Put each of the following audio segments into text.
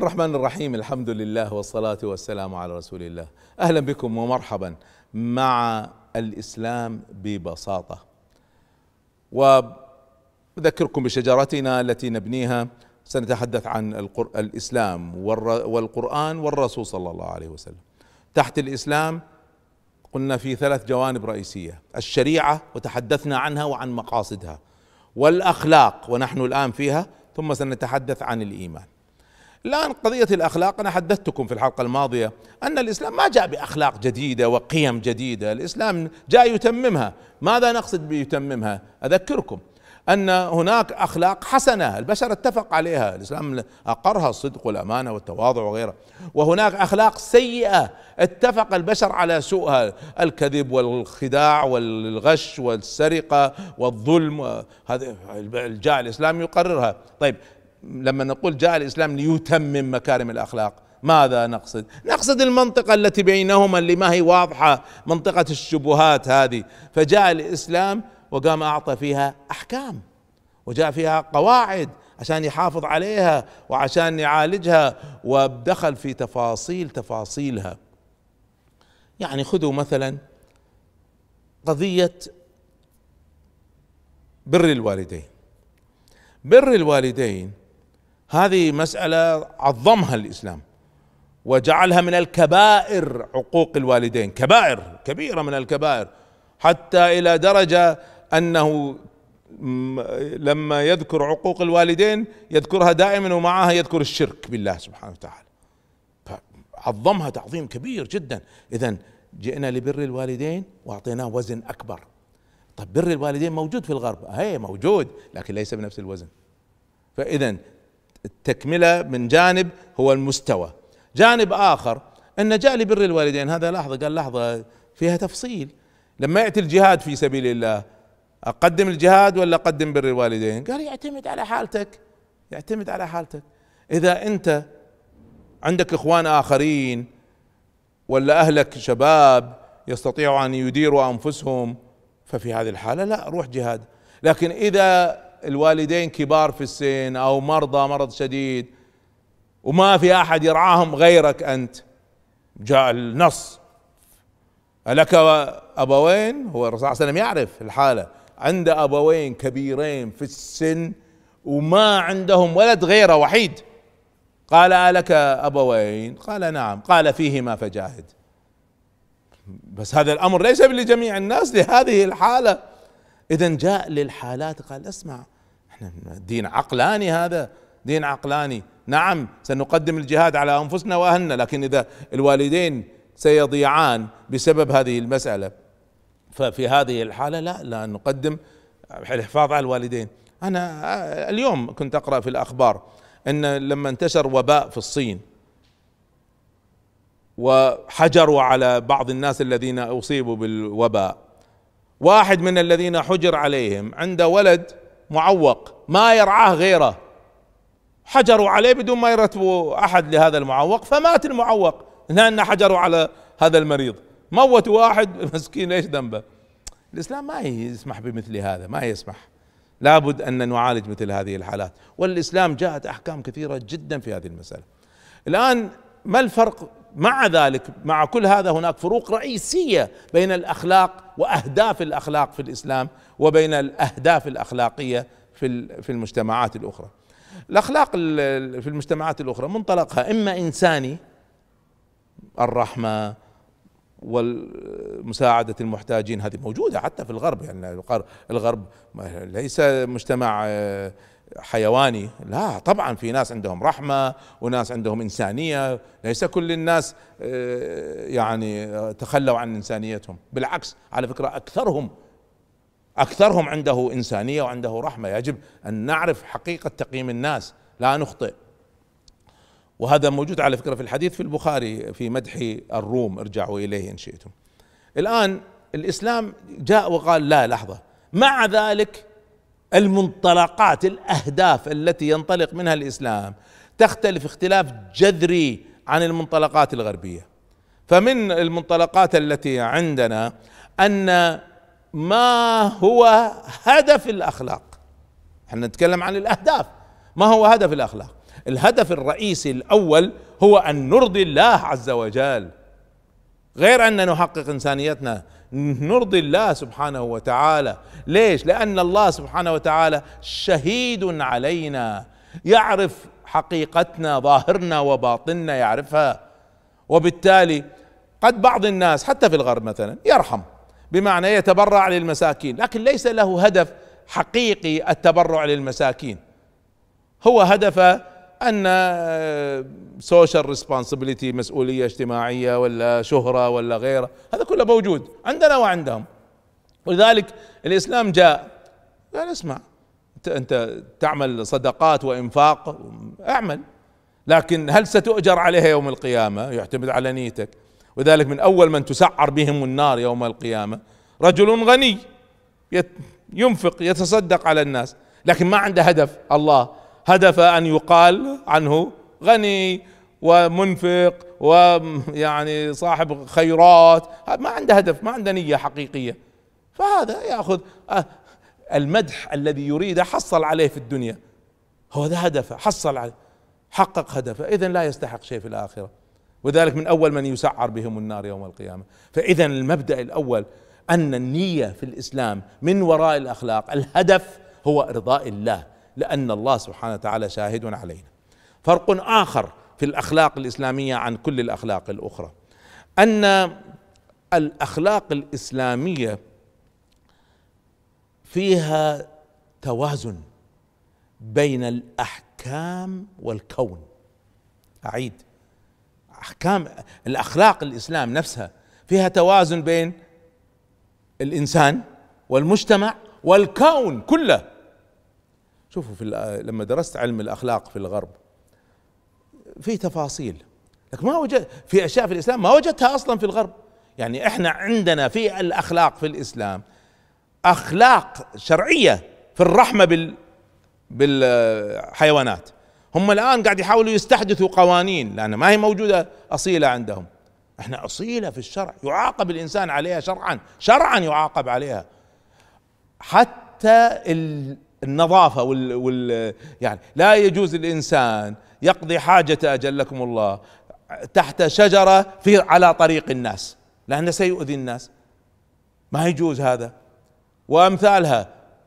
الرحمن الرحيم. الحمد لله والصلاة والسلام على رسول الله. أهلا بكم ومرحبا مع الإسلام ببساطة. وأذكركم بشجرتنا التي نبنيها. سنتحدث عن الإسلام والقرآن والرسول صلى الله عليه وسلم. تحت الإسلام قلنا في 3 جوانب رئيسية: الشريعة وتحدثنا عنها وعن مقاصدها، والأخلاق ونحن الآن فيها، ثم سنتحدث عن الإيمان. الآن قضية الأخلاق، أنا حدثتكم في الحلقة الماضية أن الإسلام ما جاء بأخلاق جديدة وقيم جديدة، الإسلام جاء يتممها. ماذا نقصد بيتممها؟ أذكركم أن هناك أخلاق حسنة البشر اتفق عليها، الإسلام أقرها: الصدق والأمانة والتواضع وغيرها. وهناك أخلاق سيئة اتفق البشر على سوءها: الكذب والخداع والغش والسرقة والظلم. هذا جاء الإسلام يقررها. طيب، لما نقول جاء الإسلام ليتمم مكارم الأخلاق، ماذا نقصد؟ نقصد المنطقة التي بينهما اللي ما هي واضحة، منطقة الشبهات هذه. فجاء الإسلام وقام أعطى فيها أحكام، وجاء فيها قواعد عشان يحافظ عليها وعشان يعالجها، ودخل في تفاصيلها. يعني خذوا مثلا قضية بر الوالدين. بر الوالدين هذه مسألة عظمها الإسلام وجعلها من الكبائر، عقوق الوالدين كبائر كبيرة من الكبائر، حتى إلى درجة أنه لما يذكر عقوق الوالدين يذكرها دائما ومعها يذكر الشرك بالله سبحانه وتعالى، عظمها تعظيم كبير جدا. إذن جئنا لبر الوالدين وأعطيناه وزن أكبر. طب بر الوالدين موجود في الغرب، هي موجود لكن ليس بنفس الوزن. فإذن التكملة من جانب هو المستوى. جانب آخر أن جاء لبر الوالدين، هذا لحظة قال لحظة فيها تفصيل. لما يأتي الجهاد في سبيل الله، أقدم الجهاد ولا أقدم بر الوالدين؟ قال يعتمد على حالتك، يعتمد على حالتك. إذا أنت عندك إخوان آخرين ولا أهلك شباب يستطيعوا أن يديروا أنفسهم، ففي هذه الحالة لا، روح جهاد. لكن إذا الوالدين كبار في السن أو مرضى مرض شديد وما في أحد يرعاهم غيرك أنت، جاء النص: ألك أبوين؟ هو الرسول صلى الله عليه وسلم يعرف الحالة، عند أبوين كبيرين في السن وما عندهم ولد غيره وحيد. قال: ألك أبوين؟ قال: نعم. قال: فيهما فجاهد. بس هذا الأمر ليس لجميع الناس، لهذه الحالة. إذن جاء للحالات قال: اسمع، احنا دين عقلاني، هذا دين عقلاني. نعم سنقدم الجهاد على أنفسنا وأهلنا، لكن إذا الوالدين سيضيعان بسبب هذه المسألة، ففي هذه الحالة لا نقدم الحفاظ على الوالدين. أنا اليوم كنت أقرأ في الأخبار أن لما انتشر وباء في الصين وحجروا على بعض الناس الذين أصيبوا بالوباء، واحد من الذين حجر عليهم عنده ولد معوق ما يرعاه غيره، حجروا عليه بدون ما يرتبوا أحد لهذا المعوق، فمات المعوق لأن حجروا على هذا المريض، موتوا واحد مسكين، ايش ذنبه؟ الإسلام ما يسمح بمثل هذا، ما يسمح. لابد أن نعالج مثل هذه الحالات، والإسلام جاءت أحكام كثيرة جدا في هذه المسألة. الآن ما الفرق مع ذلك؟ مع كل هذا هناك فروق رئيسية بين الأخلاق وأهداف الأخلاق في الإسلام وبين الأهداف الأخلاقية في المجتمعات الأخرى. الأخلاق في المجتمعات الأخرى منطلقها إما إنساني، الرحمة والمساعدة المحتاجين، هذه موجودة حتى في الغرب. يعني الغرب ليس مجتمع حيواني، لا طبعا في ناس عندهم رحمة وناس عندهم إنسانية، ليس كل الناس يعني تخلوا عن إنسانيتهم، بالعكس على فكرة أكثرهم عنده إنسانية وعنده رحمة. يجب أن نعرف حقيقة تقييم الناس، لا نخطئ. وهذا موجود على فكرة في الحديث في البخاري في مدح الروم، ارجعوا إليه إن شئتم. الآن الإسلام جاء وقال لا لحظة، مع ذلك المنطلقات الأهداف التي ينطلق منها الإسلام تختلف اختلاف جذري عن المنطلقات الغربية. فمن المنطلقات التي عندنا أن ما هو هدف الأخلاق، احنا نتكلم عن الأهداف، ما هو هدف الأخلاق؟ الهدف الرئيسي الأول هو أن نرضي الله عز وجل، غير أن نحقق إنسانيتنا، نرضي الله سبحانه وتعالى. ليش؟ لأن الله سبحانه وتعالى شهيد علينا، يعرف حقيقتنا، ظاهرنا وباطننا يعرفها. وبالتالي قد بعض الناس حتى في الغرب مثلا يرحم، بمعنى يتبرع للمساكين، لكن ليس له هدف حقيقي التبرع للمساكين، هو هدفه أن سوشيال ريسبونسبيلتي، مسؤولية اجتماعية ولا شهرة ولا غيره، هذا كله موجود عندنا وعندهم. ولذلك الإسلام جاء قال اسمع، أنت تعمل صدقات وإنفاق اعمل، لكن هل ستؤجر عليها يوم القيامة؟ يعتمد على نيتك. وذلك من أول من تسعر بهم النار يوم القيامة رجل غني ينفق يتصدق على الناس، لكن ما عنده هدف. الله هدفه أن يقال عنه غني ومنفق ويعني صاحب خيرات، ما عنده هدف، ما عنده نية حقيقية، فهذا يأخذ المدح الذي يريده، حصل عليه في الدنيا، هو ذا هدفه، حصل عليه، حقق هدفه، إذن لا يستحق شيء في الآخرة. وذلك من أول من يسعر بهم النار يوم القيامة. فإذا المبدأ الأول أن النية في الإسلام من وراء الأخلاق، الهدف هو إرضاء الله، لأن الله سبحانه وتعالى شاهد علينا. فرق آخر في الأخلاق الإسلامية عن كل الأخلاق الأخرى، أن الأخلاق الإسلامية فيها توازن بين الأحكام والكون. أعيد، أحكام الأخلاق الإسلام نفسها فيها توازن بين الإنسان والمجتمع والكون كله. شوفوا لما درست علم الأخلاق في الغرب في تفاصيل، لكن ما وجد في أشياء في الإسلام ما وجدتها أصلا في الغرب. يعني إحنا عندنا في الأخلاق في الإسلام أخلاق شرعية في الرحمة بالحيوانات، هم الآن قاعد يحاولوا يستحدثوا قوانين لأن ما هي موجودة أصيلة عندهم. احنا أصيلة في الشرع، يعاقب الإنسان عليها شرعا يعاقب عليها. حتى النظافة يعني لا يجوز الإنسان يقضي حاجته أجلكم الله تحت شجرة على طريق الناس، لأنه سيؤذي الناس، ما يجوز هذا وأمثالها.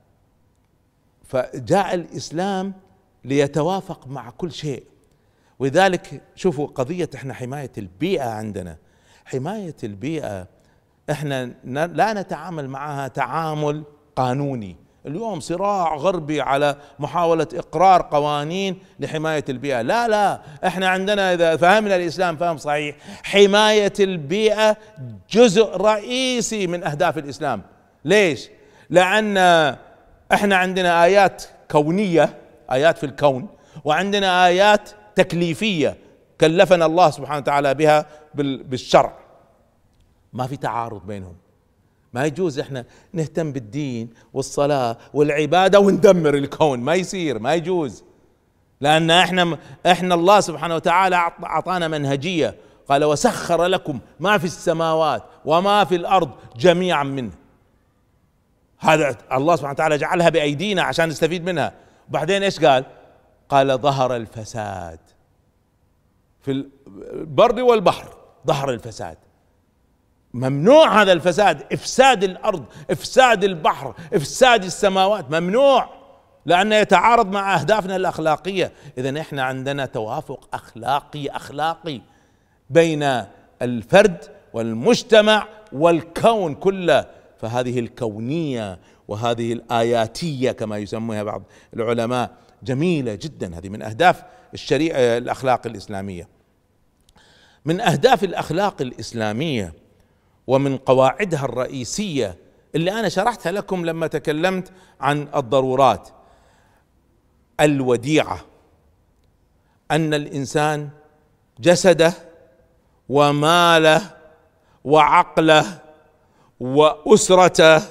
فجاء الإسلام ليتوافق مع كل شيء. ولذلك شوفوا قضية احنا حماية البيئة، عندنا حماية البيئة احنا لا نتعامل معها تعامل قانوني. اليوم صراع غربي على محاولة إقرار قوانين لحماية البيئة، لا احنا عندنا إذا فهمنا الإسلام فهم صحيح، حماية البيئة جزء رئيسي من أهداف الإسلام. ليش؟ لأن احنا عندنا آيات كونية، آيات في الكون، وعندنا آيات تكليفية كلفنا الله سبحانه وتعالى بها بالشرع، ما في تعارض بينهم. ما يجوز احنا نهتم بالدين والصلاة والعبادة وندمر الكون، ما يصير، ما يجوز، لأن احنا الله سبحانه وتعالى أعطانا منهجية، قال وسخر لكم ما في السماوات وما في الأرض جميعا منه. هذا الله سبحانه وتعالى جعلها بأيدينا عشان نستفيد منها. وبعدين ايش قال؟ قال ظهر الفساد في البر والبحر، ظهر الفساد، ممنوع هذا الفساد، افساد الارض، افساد البحر، افساد السماوات، ممنوع، لانه يتعارض مع اهدافنا الاخلاقيه. اذا احنا عندنا توافق اخلاقي بين الفرد والمجتمع والكون كله. فهذه الكونيه وهذه الاياتيه كما يسميها بعض العلماء جميله جدا، هذه من اهداف الشريعه الاخلاق الاسلاميه. من اهداف الاخلاق الاسلاميه ومن قواعدها الرئيسية اللي أنا شرحتها لكم لما تكلمت عن الضرورات، الوديعة، أن الإنسان جسده وماله وعقله وأسرته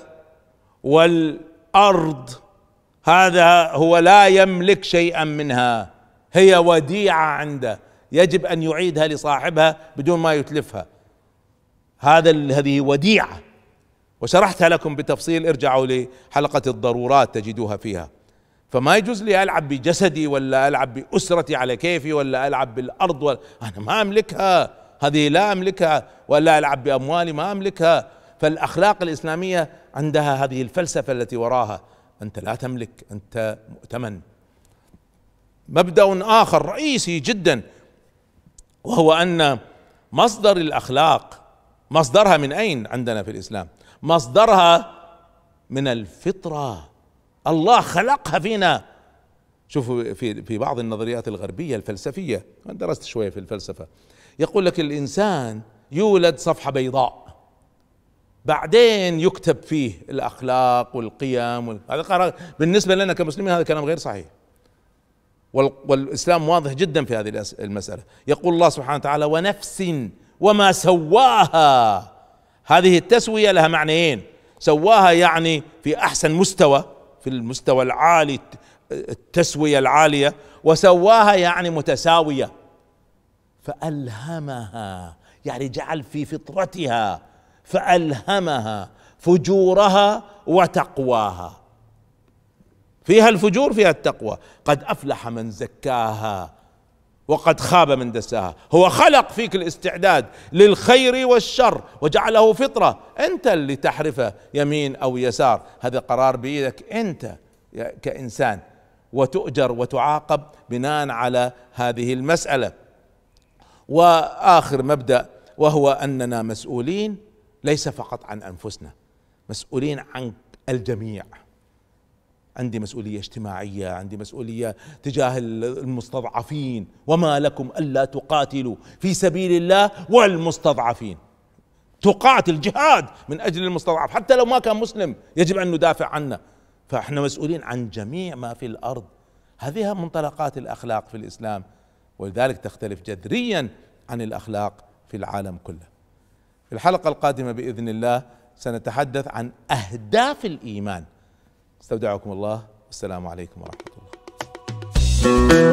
والأرض، هذا هو لا يملك شيئا منها، هي وديعة عنده، يجب أن يعيدها لصاحبها بدون ما يتلفها. هذه وديعة، وشرحتها لكم بتفصيل، ارجعوا لحلقة الضرورات تجدوها فيها. فما يجوز لي ألعب بجسدي ولا ألعب بأسرتي على كيفي ولا ألعب بالأرض أنا ما أملكها، هذه لا أملكها، ولا ألعب بأموالي ما أملكها. فالأخلاق الإسلامية عندها هذه الفلسفة التي وراها، أنت لا تملك، أنت مؤتمن. مبدأ آخر رئيسي جدا، وهو أن مصدر الأخلاق مصدرها من أين عندنا في الإسلام؟ مصدرها من الفطرة، الله خلقها فينا. شوفوا في بعض النظريات الغربية الفلسفية، أنا درست شوية في الفلسفة، يقول لك الإنسان يولد صفحة بيضاء، بعدين يكتب فيه الأخلاق والقيم هذا قرار. بالنسبة لنا كمسلمين هذا كلام غير صحيح، والإسلام واضح جدا في هذه المسألة. يقول الله سبحانه وتعالى: ونفس وما سواها. هذه التسوية لها معنيين: سواها يعني في أحسن مستوى، في المستوى العالي، التسوية العالية، وسواها يعني متساوية. فألهمها يعني جعل في فطرتها، فألهمها فجورها وتقواها. فيها الفجور فيها التقوى. قد أفلح من زكاها وقد خاب من دساها. هو خلق فيك الاستعداد للخير والشر وجعله فطرة، أنت اللي تحرفه يمين أو يسار، هذا قرار بيدك أنت كإنسان، وتؤجر وتعاقب بناء على هذه المسألة. وآخر مبدأ، وهو أننا مسؤولين ليس فقط عن أنفسنا، مسؤولين عن الجميع. عندي مسؤولية اجتماعية، عندي مسؤولية تجاه المستضعفين: وما لكم ألا تقاتلوا في سبيل الله والمستضعفين. تقاتل جهاد من أجل المستضعف، حتى لو ما كان مسلم يجب أن ندافع عنه. فإحنا مسؤولين عن جميع ما في الأرض. هذه منطلقات الأخلاق في الإسلام، ولذلك تختلف جذريا عن الأخلاق في العالم كله. في الحلقة القادمة بإذن الله سنتحدث عن أهداف الإيمان. استودعكم الله، والسلام عليكم ورحمة الله.